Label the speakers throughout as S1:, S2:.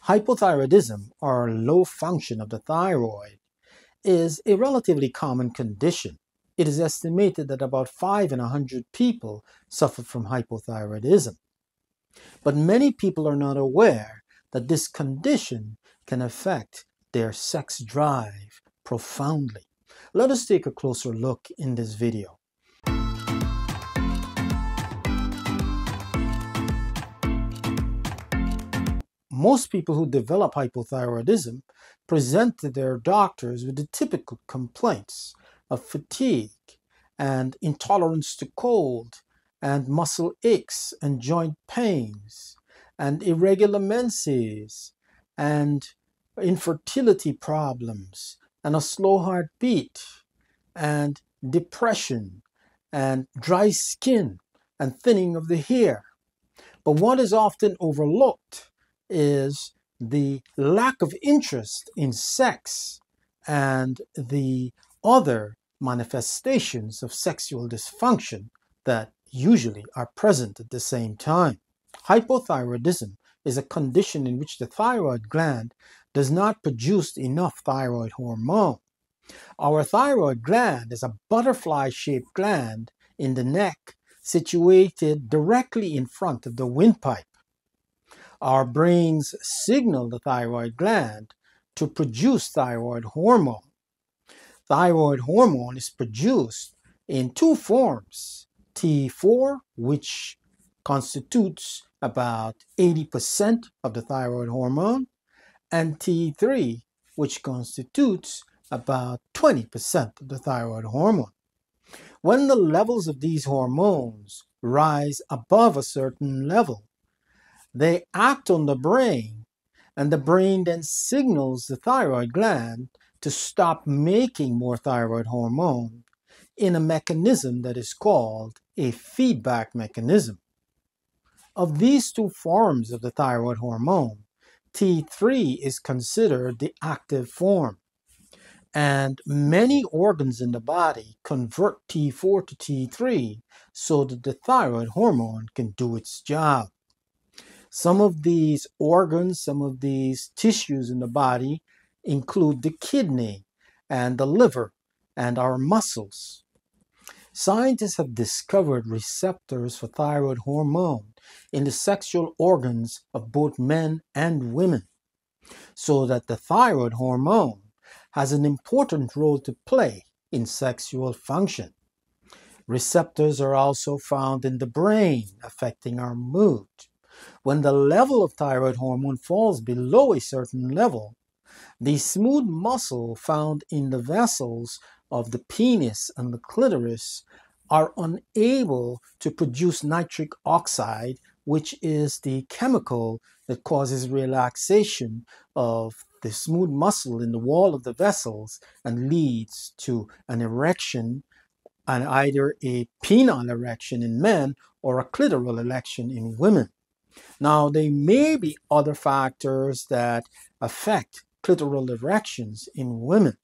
S1: Hypothyroidism, or low function of the thyroid, is a relatively common condition. It is estimated that about 5 in 100 people suffer from hypothyroidism. But many people are not aware that this condition can affect their sex drive profoundly. Let us take a closer look in this video. Most people who develop hypothyroidism present to their doctors with the typical complaints of fatigue and intolerance to cold and muscle aches and joint pains and irregular menses and infertility problems and a slow heartbeat and depression and dry skin and thinning of the hair. But what is often overlooked is the lack of interest in sex and the other manifestations of sexual dysfunction that usually are present at the same time. Hypothyroidism is a condition in which the thyroid gland does not produce enough thyroid hormone. Our thyroid gland is a butterfly-shaped gland in the neck situated directly in front of the windpipe. Our brains signal the thyroid gland to produce thyroid hormone. Thyroid hormone is produced in two forms: T4, which constitutes about 80% of the thyroid hormone, and T3, which constitutes about 20% of the thyroid hormone. When the levels of these hormones rise above a certain level, they act on the brain, and the brain then signals the thyroid gland to stop making more thyroid hormone in a mechanism that is called a feedback mechanism. Of these two forms of the thyroid hormone, T3 is considered the active form, and many organs in the body convert T4 to T3 so that the thyroid hormone can do its job. Some of these organs, some of these tissues in the body include the kidney and the liver and our muscles. Scientists have discovered receptors for thyroid hormone in the sexual organs of both men and women, so that the thyroid hormone has an important role to play in sexual function. Receptors are also found in the brain, affecting our mood. When the level of thyroid hormone falls below a certain level, the smooth muscle found in the vessels of the penis and the clitoris are unable to produce nitric oxide, which is the chemical that causes relaxation of the smooth muscle in the wall of the vessels and leads to an erection, and either a penile erection in men or a clitoral erection in women. Now, there may be other factors that affect clitoral erections in women,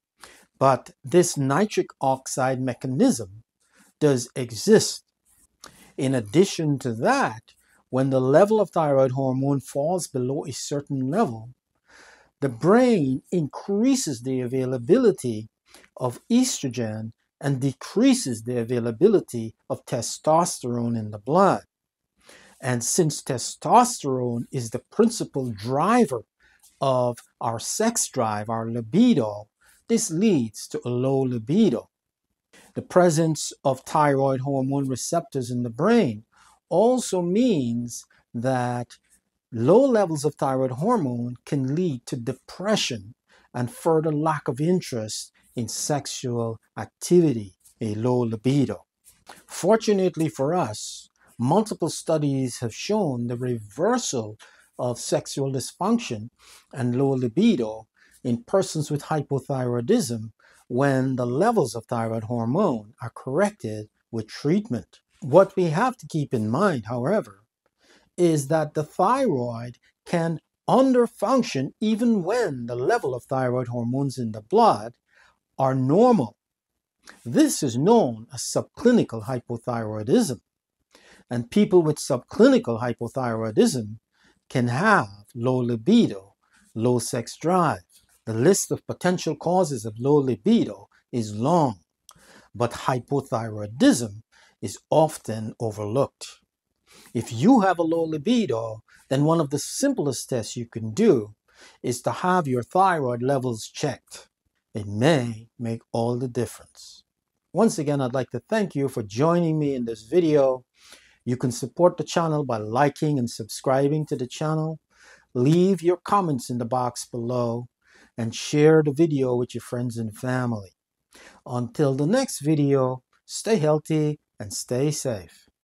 S1: but this nitric oxide mechanism does exist. In addition to that, when the level of thyroid hormone falls below a certain level, the brain increases the availability of estrogen and decreases the availability of testosterone in the blood. And since testosterone is the principal driver of our sex drive, our libido, this leads to a low libido. The presence of thyroid hormone receptors in the brain also means that low levels of thyroid hormone can lead to depression and further lack of interest in sexual activity, a low libido. Fortunately for us, multiple studies have shown the reversal of sexual dysfunction and low libido in persons with hypothyroidism when the levels of thyroid hormone are corrected with treatment. What we have to keep in mind, however, is that the thyroid can underfunction even when the level of thyroid hormones in the blood are normal. This is known as subclinical hypothyroidism. And people with subclinical hypothyroidism can have low libido, low sex drive. The list of potential causes of low libido is long, but hypothyroidism is often overlooked. If you have a low libido, then one of the simplest tests you can do is to have your thyroid levels checked. It may make all the difference. Once again, I'd like to thank you for joining me in this video. You can support the channel by liking and subscribing to the channel. Leave your comments in the box below and share the video with your friends and family. Until the next video, stay healthy and stay safe.